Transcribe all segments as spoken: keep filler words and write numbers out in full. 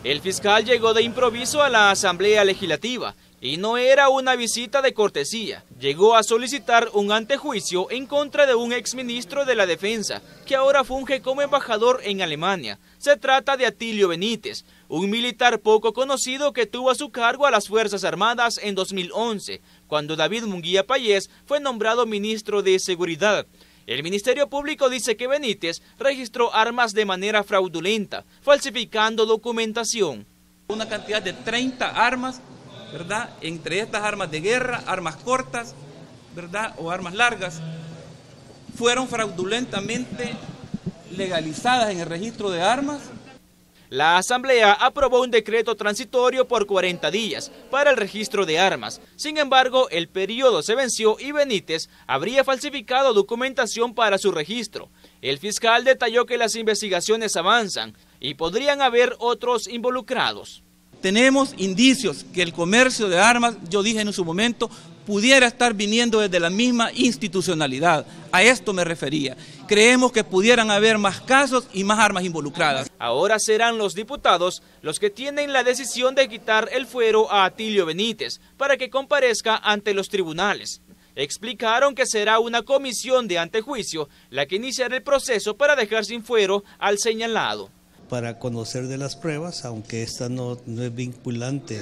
El fiscal llegó de improviso a la Asamblea Legislativa y no era una visita de cortesía. Llegó a solicitar un antejuicio en contra de un exministro de la Defensa, que ahora funge como embajador en Alemania. Se trata de Atilio Benítez, un militar poco conocido que tuvo a su cargo a las Fuerzas Armadas en dos mil once, cuando David Munguía Payés fue nombrado ministro de Seguridad. El Ministerio Público dice que Benítez registró armas de manera fraudulenta, falsificando documentación. Una cantidad de treinta armas, ¿verdad? Entre estas armas de guerra, armas cortas, ¿verdad? O armas largas, fueron fraudulentamente legalizadas en el registro de armas. La Asamblea aprobó un decreto transitorio por cuarenta días para el registro de armas. Sin embargo, el periodo se venció y Benítez habría falsificado documentación para su registro. El fiscal detalló que las investigaciones avanzan y podrían haber otros involucrados. Tenemos indicios que el comercio de armas, yo dije en su momento, pudiera estar viniendo desde la misma institucionalidad. A esto me refería. Creemos que pudieran haber más casos y más armas involucradas. Ahora serán los diputados los que tienen la decisión de quitar el fuero a Atilio Benítez para que comparezca ante los tribunales. Explicaron que será una comisión de antejuicio la que iniciará el proceso para dejar sin fuero al señalado. Para conocer de las pruebas, aunque esta no, no es vinculante.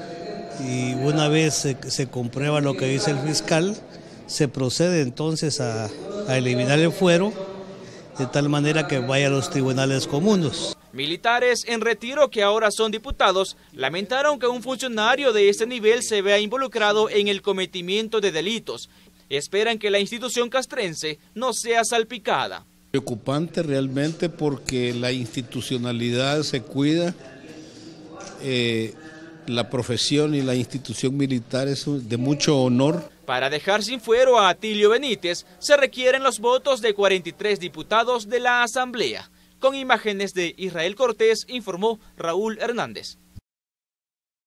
Y una vez se, se comprueba lo que dice el fiscal, se procede entonces a, a eliminar el fuero, de tal manera que vaya a los tribunales comunes. Militares en retiro que ahora son diputados lamentaron que un funcionario de este nivel se vea involucrado en el cometimiento de delitos. Esperan que la institución castrense no sea salpicada. Preocupante realmente porque la institucionalidad se cuida, eh, la profesión y la institución militar es de mucho honor. Para dejar sin fuero a Atilio Benítez se requieren los votos de cuarenta y tres diputados de la Asamblea. Con imágenes de Israel Cortés, informó Raúl Hernández.